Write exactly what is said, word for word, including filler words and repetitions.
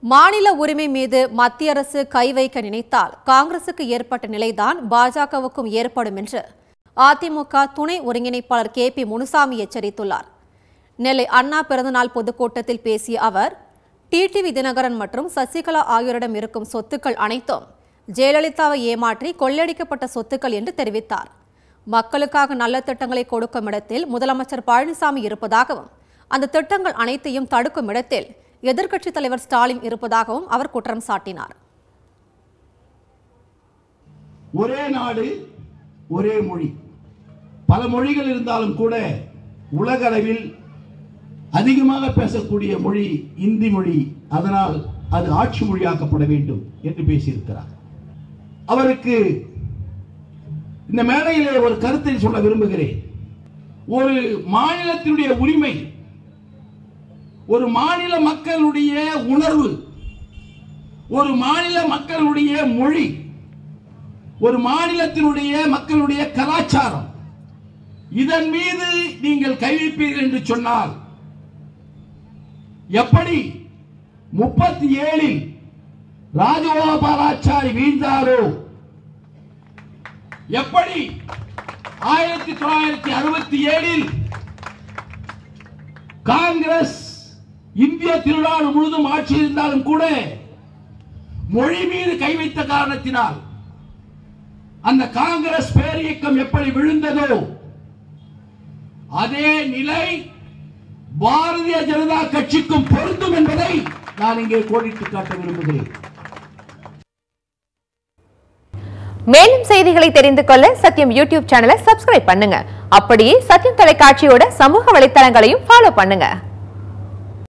மாநில உரிமை மீது மத்திய அரசு கை வைக்க நினைத்தால் காங்கிரசுக்கு ஏற்பட்ட நிலைதான் பாஜகவுக்கும் ஏற்படும் என்று அதிமுக துணை ஒருங்கிணைப்பாளர் கே பி முனுசாமி எச்சரித்துள்ளார். நெல்லை அண்ணா பிறந்தநாள் பொதுக்கூட்டத்தில் பேசிய அவர், டிடிவி தினகரன் மற்றும் சசிகலா ஆகியோரிடம் இருக்கும் சொத்துக்கள் அனைத்தும் ஜெயலலிதாவை ஏமாற்றி கொள்ளையடிக்கப்பட்ட சொத்துக்கள் என்று தெரிவித்தார். மக்களுக்காக நல்ல திட்டங்களை கொடுக்கும் இடத்தில் முதலமைச்சர் பழனிசாமி இருப்பதாகவும் அந்த திட்டங்கள் அனைத்தையும் தடுக்கும் இடத்தில் எதிர்க்கட்சித் தலைவர் ஸ்டாலின் இருப்பதாகவும் அவர் குற்றம் சாட்டினார். ஒரே நாடு ஒரே மொழி, பல மொழிகள் இருந்தாலும் கூட உலக அளவில் அதிகமாக பேசக்கூடிய மொழி இந்தி மொழி, அதனால் அது ஆட்சி மொழியாக்கப்பட வேண்டும் என்று பேசியிருக்கிறார். அவருக்கு இந்த மேடையிலே ஒரு கருத்தை சொல்ல விரும்புகிறேன். ஒரு மாநிலத்தினுடைய உரிமை, ஒரு மாநில மக்களுடைய உணர்வு, ஒரு மாநில மக்களுடைய மொழி, ஒரு மாநிலத்தினுடைய மக்களுடைய கலாச்சாரம், இதன் மீது நீங்கள் கை வைப்பீர்கள் என்று சொன்னால் எப்படி முப்பத்தி ஏழில் ராஜகோபாலாச்சாரி வீழ்ந்தாரோ, எப்படி ஆயிரத்தி தொள்ளாயிரத்தி அறுபத்தி ஏழில் காங்கிரஸ் இந்திய திருநாடு முழுவதும் ஆட்சி இருந்தாலும் கூட மொழி மீது கை வைத்த காரணத்தினால் அந்த காங்கிரஸ் பேரியக்கம் எப்படி விழுந்ததோ அதே நிலை பாரதிய ஜனதா கட்சிக்கும் பொருந்தும் என்பதை நான் இங்கே கோடிட்டு காட்ட விரும்புகிறேன். மேலும் செய்திகளை தெரிந்து கொள்ள சத்தியம் யூடியூப் சேனலை சப்ஸ்கிரைப் பண்ணுங்க. அப்படியே சத்தியம் தொலைக்காட்சியோட சமூக வலைத்தளங்களையும் ஃபாலோ பண்ணுங்க.